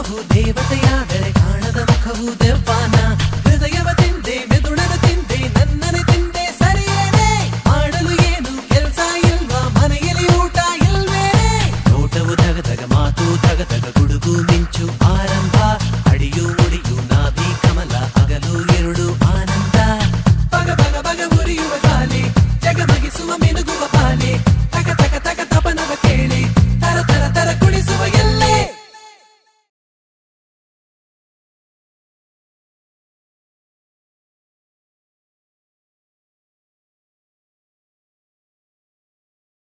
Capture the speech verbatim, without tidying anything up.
ರೂಪವು ದೇವತೆಯಾದರೆ ಕಾಣದ ಮುಖವು ದೆವ್ವಾನ ಹೃದಯವ ತಿಂದೆ ಮೆದುಳನ ತಿಂದೆ ನನ್ನನೆ ತಿಂದೆ ಸರಿಯೇನೆ ಮಾಡಲು ಏನು ಕೆಲಸ ಇಲ್ವಾ ಮನೆಯಲ್ಲಿ ಊಟ ಇಲ್ವೇ ನೋಟವು ದಗ ದಗ